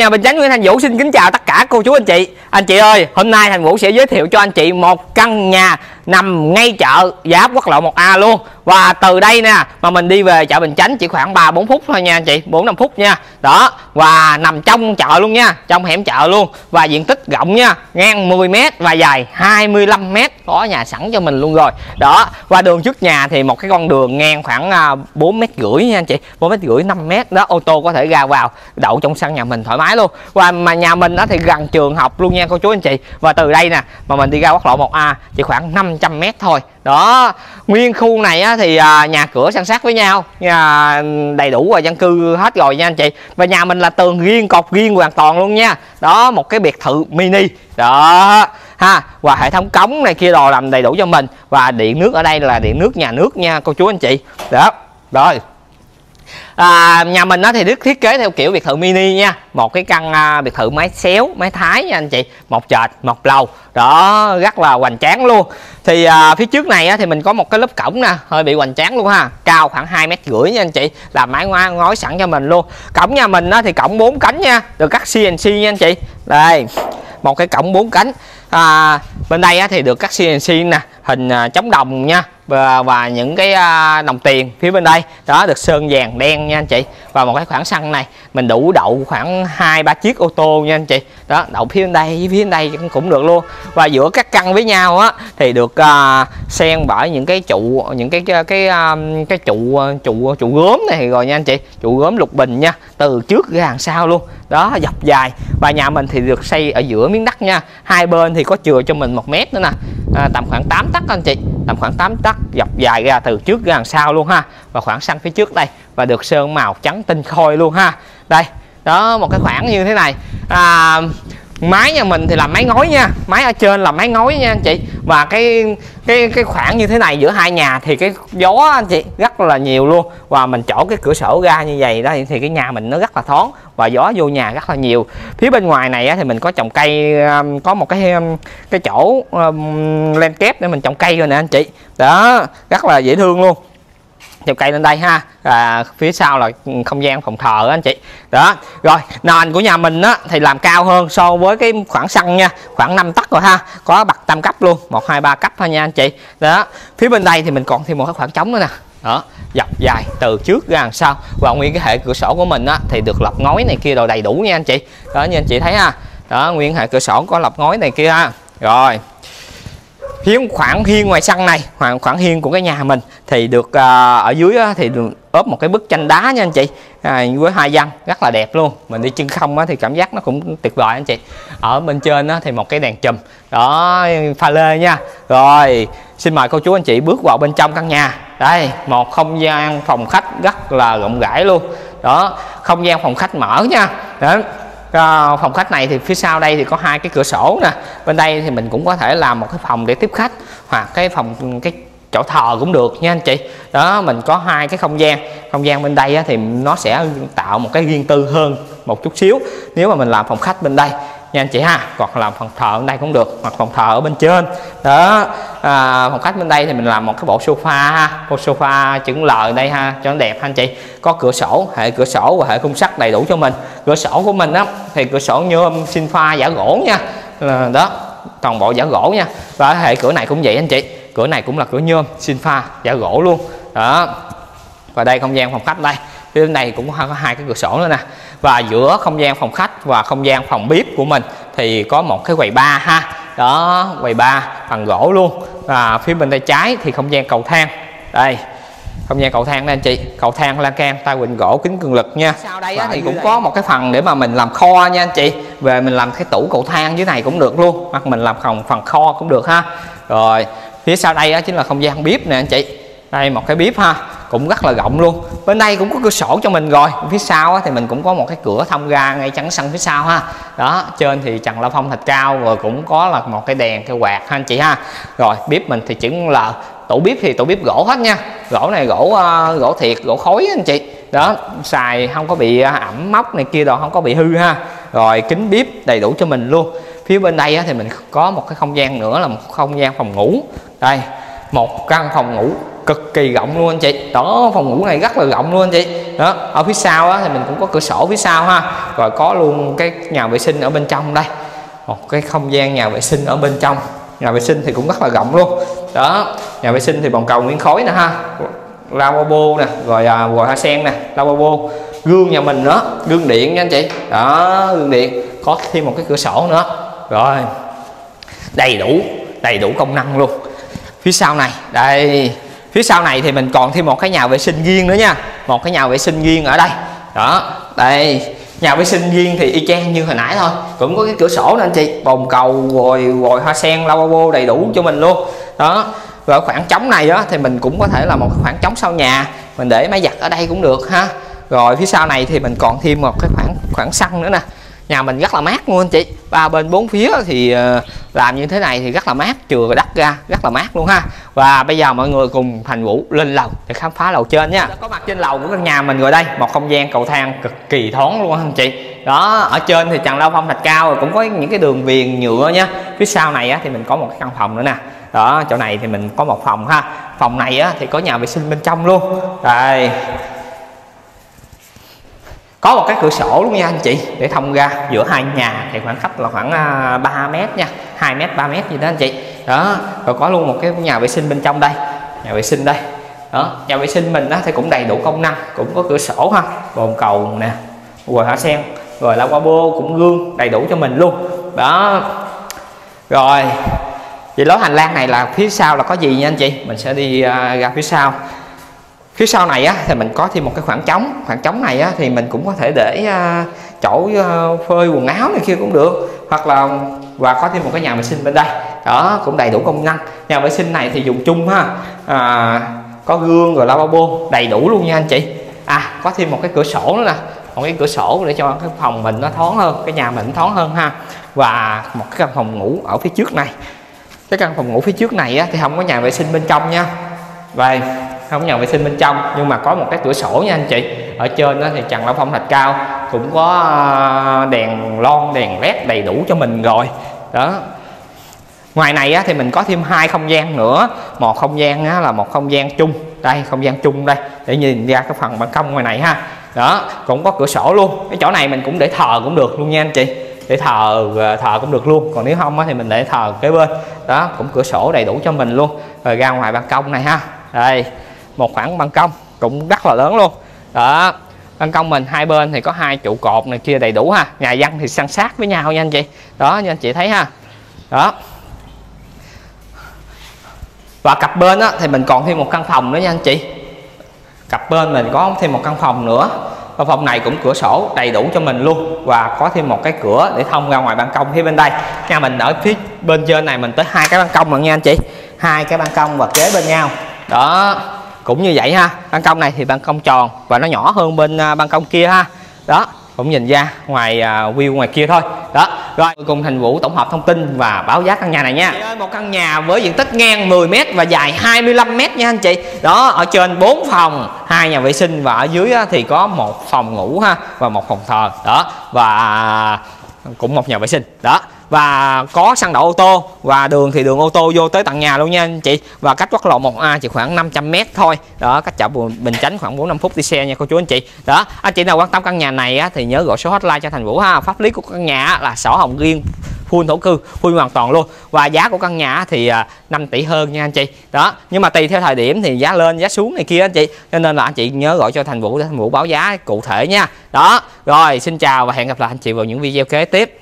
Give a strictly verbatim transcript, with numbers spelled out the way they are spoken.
nhà Bình Chánh Nguyễn Thành Vũ xin kính chào tất cả cô chú anh chị. Anh chị ơi, hôm nay Thành Vũ sẽ giới thiệu cho anh chị một căn nhà nằm ngay chợ Giáp Quốc lộ một A luôn. Và từ đây nè mà mình đi về chợ Bình Chánh chỉ khoảng ba bốn phút thôi nha anh chị, bốn năm phút nha. Đó, và nằm trong chợ luôn nha, trong hẻm chợ luôn. Và diện tích rộng nha, ngang mười mét và dài hai mươi lăm mét, có nhà sẵn cho mình luôn rồi. Đó, và đường trước nhà thì một cái con đường ngang khoảng bốn mét rưỡi nha anh chị, bốn mét rưỡi năm mét đó, ô tô có thể ra vào đậu trong sân nhà mình thoải mái luôn. Và mà nhà mình đó thì gần trường học luôn nha cô chú anh chị. Và từ đây nè mà mình đi ra quốc lộ một A chỉ khoảng năm trăm mét thôi. Đó, nguyên khu này á, thì à, nhà cửa san sát với nhau, nhà đầy đủ và dân cư hết rồi nha anh chị. Và nhà mình là tường riêng, cột riêng hoàn toàn luôn nha. Đó, một cái biệt thự mini đó ha, và hệ thống cống này kia đồ làm đầy đủ cho mình. Và điện nước ở đây là điện nước nhà nước nha cô chú anh chị. Đó, rồi à, nhà mình đó thì được thiết kế theo kiểu biệt thự mini nha, một cái căn à, biệt thự mái xéo mái thái nha anh chị, một trệt một lầu đó, rất là hoành tráng luôn. Thì à, phía trước này á, thì mình có một cái lớp cổng nè, hơi bị hoành tráng luôn ha, cao khoảng hai mét rưỡi nha anh chị, làm mái ngói, ngói sẵn cho mình luôn. Cổng nhà mình á, thì cổng bốn cánh nha, được cắt xê en xê nha anh chị. Đây, một cái cổng bốn cánh. À, bên đây á, thì được cắt xê en xê nè, hình à, chống đồng nha, và, và những cái à, đồng tiền phía bên đây đó được sơn vàng đen nha anh chị. Và một cái khoảng sân này mình đủ đậu khoảng hai ba chiếc ô tô nha anh chị. Đó, đậu phía bên đây phía bên đây cũng được luôn. Và giữa các căn với nhau á thì được à, xen bởi những cái trụ, những cái cái cái, à, cái trụ trụ trụ gốm này rồi nha anh chị, trụ gốm lục bình nha, từ trước ra đằng sau luôn. Đó, dọc dài. Và nhà mình thì được xây ở giữa miếng đất nha, hai bên thì có chừa cho mình một mét nữa nè, à, tầm khoảng tám tấc anh chị, tầm khoảng tám tấc dọc dài ra từ trước ra đằng sau luôn ha. Và khoảng sân phía trước đây và được sơn màu trắng tinh khôi luôn ha. Đây, đó, một cái khoảng như thế này. À, mái nhà mình thì làm mái ngói nha, mái ở trên là mái ngói nha anh chị. Và cái cái cái khoảng như thế này giữa hai nhà thì cái gió anh chị rất là nhiều luôn. Và mình chỗ cái cửa sổ ra như vậy đó thì cái nhà mình nó rất là thoáng và gió vô nhà rất là nhiều. Phía bên ngoài này á, thì mình có trồng cây, có một cái cái chỗ um, len kép để mình trồng cây rồi nè anh chị. Đó, rất là dễ thương luôn, trồng cây lên đây ha. À, phía sau là không gian phòng thờ anh chị. Đó, rồi nền của nhà mình á thì làm cao hơn so với cái khoảng sân nha, khoảng năm tấc rồi ha, có bậc tam cấp luôn, một hai ba cấp thôi nha anh chị. Đó, phía bên đây thì mình còn thêm một cái khoảng trống nữa nè. Đó, dọc dài từ trước ra đằng sau. Và nguyên cái hệ cửa sổ của mình á thì được lọc ngói này kia đồ đầy đủ nha anh chị. Đó, như anh chị thấy ha. Đó, nguyên hệ cửa sổ có lọc ngói này kia ha. Rồi, phía khoảng hiên ngoài sân này, khoảng khoảng hiên của cái nhà mình thì được à, ở dưới á, thì được ốp một cái bức tranh đá nha anh chị, à, với hai văn rất là đẹp luôn. Mình đi chân không á, thì cảm giác nó cũng tuyệt vời anh chị. Ở bên trên á, thì một cái đèn chùm đó, pha lê nha. Rồi xin mời cô chú anh chị bước vào bên trong căn nhà. Đây, một không gian phòng khách rất là rộng rãi luôn. Đó, không gian phòng khách mở nha. Đó, à, phòng khách này thì phía sau đây thì có hai cái cửa sổ nè. Bên đây thì mình cũng có thể làm một cái phòng để tiếp khách, hoặc cái phòng cái chỗ thờ cũng được nha anh chị. Đó, mình có hai cái không gian. Không gian bên đây á, thì nó sẽ tạo một cái riêng tư hơn một chút xíu nếu mà mình làm phòng khách bên đây nha anh chị ha. Hoặc làm phòng thờ bên đây cũng được, hoặc phòng thờ ở bên trên. Đó, à, phòng khách bên đây thì mình làm một cái bộ sofa ha, bộ sofa chữ L đây ha, cho nó đẹp ha anh chị. Có cửa sổ, hệ cửa sổ và hệ khung sắt đầy đủ cho mình. Cửa sổ của mình á thì cửa sổ nhôm sinh pha giả gỗ nha. Đó, toàn bộ giả gỗ nha. Và hệ cửa này cũng vậy anh chị, cửa này cũng là cửa nhôm sinh pha giả gỗ luôn. Đó, và đây không gian phòng khách đây, phía bên này cũng có hai cái cửa sổ nữa nè. Và giữa không gian phòng khách và không gian phòng bếp của mình thì có một cái quầy bar ha. Đó, quầy bar bằng gỗ luôn. Và phía bên tay trái thì không gian cầu thang. Đây, không gian cầu thang đây anh chị, cầu thang lan can tay quỳnh gỗ kính cường lực nha. Sau đây á, thì cũng có một cái phần để mà mình làm kho nha anh chị. Về mình làm cái tủ cầu thang dưới này cũng được luôn, hoặc mình làm phòng phần kho cũng được ha. Rồi phía sau đây á, chính là không gian bếp nè anh chị. Đây, một cái bếp ha, cũng rất là rộng luôn. Bên đây cũng có cửa sổ cho mình rồi. Phía sau á, thì mình cũng có một cái cửa thông ra ngay chắn sân phía sau ha. Đó, trên thì trần la phong thạch cao, rồi cũng có là một cái đèn cái quạt ha anh chị ha. Rồi bếp mình thì chữ L. Tủ bếp thì tủ bếp gỗ hết nha. Gỗ này gỗ uh, gỗ thiệt, gỗ khối anh chị. Đó, xài không có bị ẩm mốc này kia đâu, không có bị hư ha. Rồi kính bếp đầy đủ cho mình luôn. Phía bên đây á, thì mình có một cái không gian nữa là một không gian phòng ngủ. Đây, một căn phòng ngủ cực kỳ rộng luôn anh chị. Đó, phòng ngủ này rất là rộng luôn anh chị. đó. Ở phía sau á, thì mình cũng có cửa sổ phía sau ha, rồi có luôn cái nhà vệ sinh ở bên trong đây, một cái không gian nhà vệ sinh ở bên trong. Nhà vệ sinh thì cũng rất là rộng luôn đó. Nhà vệ sinh thì bồn cầu nguyên khối nè ha, lavabo nè, rồi à, vòi hoa sen nè, lavabo, gương nhà mình nữa, gương điện nha anh chị đó, gương điện, có thêm một cái cửa sổ nữa, rồi đầy đủ đầy đủ công năng luôn. Phía sau này đây, phía sau này thì mình còn thêm một cái nhà vệ sinh riêng nữa nha, một cái nhà vệ sinh riêng ở đây đó. Đây nhà vệ sinh riêng thì y chang như hồi nãy thôi, cũng có cái cửa sổ nè anh chị, bồn cầu rồi vòi hoa sen, lavabo đầy đủ cho mình luôn đó. Rồi khoảng trống này đó thì mình cũng có thể là một khoảng trống sau nhà, mình để máy giặt ở đây cũng được ha. Rồi phía sau này thì mình còn thêm một cái khoảng khoảng sân nữa nè. Nhà mình rất là mát luôn anh chị, ba bên bốn phía thì làm như thế này thì rất là mát, chừa đất ra rất là mát luôn ha. Và bây giờ mọi người cùng Thành Vũ lên lầu để khám phá lầu trên nha. Có mặt trên lầu của căn nhà mình rồi đây, một không gian cầu thang cực kỳ thoáng luôn anh chị đó. Ở trên thì trần lao phong thạch cao, rồi cũng có những cái đường viền nhựa nha. Phía sau này á, thì mình có một cái căn phòng nữa nè đó. Chỗ này thì mình có một phòng ha, phòng này á, thì có nhà vệ sinh bên trong luôn đây, có một cái cửa sổ luôn nha anh chị, để thông ra giữa hai nhà thì khoảng cách là khoảng ba mét nha, hai mét ba mét gì đó anh chị đó. Rồi có luôn một cái nhà vệ sinh bên trong đây, nhà vệ sinh đây đó. Nhà vệ sinh mình đó thì cũng đầy đủ công năng, cũng có cửa sổ ha, bồn cầu nè, vòi hoa sen, rồi lavabo cũng gương đầy đủ cho mình luôn đó. Rồi vậy lối hành lang này là phía sau là có gì nha anh chị, mình sẽ đi uh, ra phía sau. Phía sau này á, thì mình có thêm một cái khoảng trống, khoảng trống này á, thì mình cũng có thể để uh, chỗ uh, phơi quần áo này kia cũng được, hoặc là và có thêm một cái nhà vệ sinh bên đây đó, cũng đầy đủ công năng. Nhà vệ sinh này thì dùng chung ha, à, có gương rồi lavabo đầy đủ luôn nha anh chị. À có thêm một cái cửa sổ nữa nè, một cái cửa sổ để cho cái phòng mình nó thoáng hơn, cái nhà mình nó thoáng hơn ha. Và một cái căn phòng ngủ ở phía trước này, cái căn phòng ngủ phía trước này á, thì không có nhà vệ sinh bên trong nha. Vậy không có nhà vệ sinh bên trong, nhưng mà có một cái cửa sổ nha anh chị. Ở trên đó thì trần lao phong thạch cao, cũng có đèn lon, đèn led đầy đủ cho mình rồi đó. Ngoài này á, thì mình có thêm hai không gian nữa, một không gian á, là một không gian chung đây, không gian chung đây để nhìn ra cái phần ban công ngoài này ha đó, cũng có cửa sổ luôn. Cái chỗ này mình cũng để thờ cũng được luôn nha anh chị, để thờ thờ cũng được luôn, còn nếu không á, thì mình để thờ kế bên đó, cũng cửa sổ đầy đủ cho mình luôn. Rồi ra ngoài ban công này ha, đây một khoảng ban công cũng rất là lớn luôn đó. Ban công mình hai bên thì có hai trụ cột này kia đầy đủ ha, nhà dân thì san sát với nhau nha anh chị đó, như anh chị thấy ha đó. Và cặp bên á, thì mình còn thêm một căn phòng nữa nha anh chị, cặp bên mình có thêm một căn phòng nữa. Căn phòng này cũng cửa sổ đầy đủ cho mình luôn, và có thêm một cái cửa để thông ra ngoài ban công phía bên đây. Nhà mình ở phía bên trên này mình tới hai cái ban công rồi nha anh chị, hai cái ban công và kế bên nhau đó, cũng như vậy ha. Ban công này thì ban công tròn và nó nhỏ hơn bên uh, ban công kia ha đó, cũng nhìn ra ngoài uh, view ngoài kia thôi đó. Rồi cùng Thành Vũ tổng hợp thông tin và báo giá căn nhà này nha. Ơi, một căn nhà với diện tích ngang mười mét và dài hai mươi lăm mét nha anh chị đó. Ở trên bốn phòng, hai nhà vệ sinh, và ở dưới thì có một phòng ngủ ha, và một phòng thờ đó, và cũng một nhà vệ sinh đó. Và có sân đậu ô tô, và đường thì đường ô tô vô tới tận nhà luôn nha anh chị. Và cách quốc lộ một A chỉ khoảng năm trăm mét thôi đó, cách chợ Bình Chánh khoảng bốn năm phút đi xe nha cô chú anh chị đó. Anh chị nào quan tâm căn nhà này á, thì nhớ gọi số hotline cho Thành Vũ ha. Pháp lý của căn nhà là sổ hồng riêng, full thổ cư, full hoàn toàn luôn. Và giá của căn nhà thì năm tỷ hơn nha anh chị đó, nhưng mà tùy theo thời điểm thì giá lên giá xuống này kia anh chị, cho nên là anh chị nhớ gọi cho Thành Vũ để Thành Vũ báo giá cụ thể nha đó. Rồi xin chào và hẹn gặp lại anh chị vào những video kế tiếp.